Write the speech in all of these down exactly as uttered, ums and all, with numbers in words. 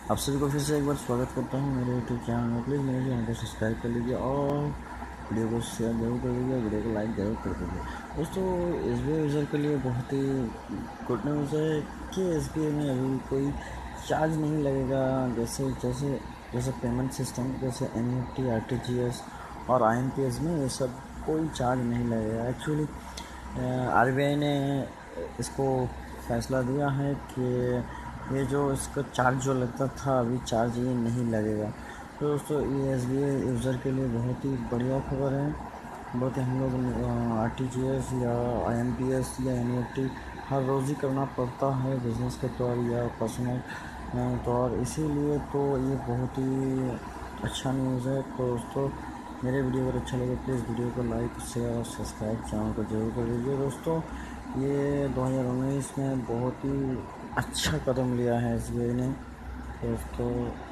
आप सभी को फिर से एक बार स्वागत करता हूँ मेरे यूट्यूब चैनल में। प्लीज़ मेरे चैनल को सब्सक्राइब कर लीजिए और वीडियो को शेयर जरूर कर दीजिए, वीडियो को लाइक जरूर कर दीजिए। दोस्तों, एस बी आई यूज़र के लिए बहुत ही गुड न्यूज़ है कि एस बी आई में अभी कोई चार्ज नहीं लगेगा। जैसे जैसे जैसे पेमेंट सिस्टम जैसे N E F T, R T G S और आई एम पी एस में ये सब कोई चार्ज नहीं लगेगा। एक्चुअली आर बी आई ने इसको फैसला दिया है कि ये जो इसका चार्ज जो लगता था अभी चार्ज ये नहीं लगेगा। तो दोस्तों, ये एस बी आई यूज़र के लिए बहुत ही बढ़िया खबर है। बहुत ही हम लोग आर टी जी एस या आई एम पी एस या एन ई एफ टी हर रोज़ ही करना पड़ता है बिज़नेस के तौर या पर्सनल तौर, इसीलिए तो ये बहुत ही अच्छा न्यूज़ है। तो दोस्तों, मेरे वीडियो अगर अच्छा लगे प्लीज़ वीडियो को लाइक शेयर और सब्सक्राइब चैनल को जरूर कर दीजिए। दोस्तों, ये दो हज़ार उन्नीस में बहुत ही अच्छा कदम लिया है एस बी आई ने। दोस्तों,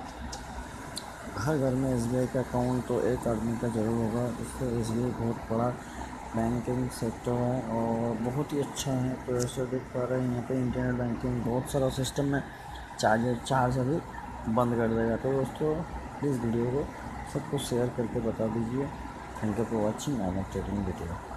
हर घर में एस बी आई का अकाउंट तो एक आदमी का ज़रूर होगा। इससे एस बी आई बहुत बड़ा बैंकिंग सेक्टर है और बहुत ही अच्छा है। तो ऐसे देख पा रहे हैं यहाँ पे इंटरनेट बैंकिंग बहुत सारा सिस्टम में चार्ज चार्ज अभी बंद कर देगा। तो दोस्तों, प्लीज़ वीडियो को सबको शेयर करके बता दीजिए। Thank you for watching. I am updating video.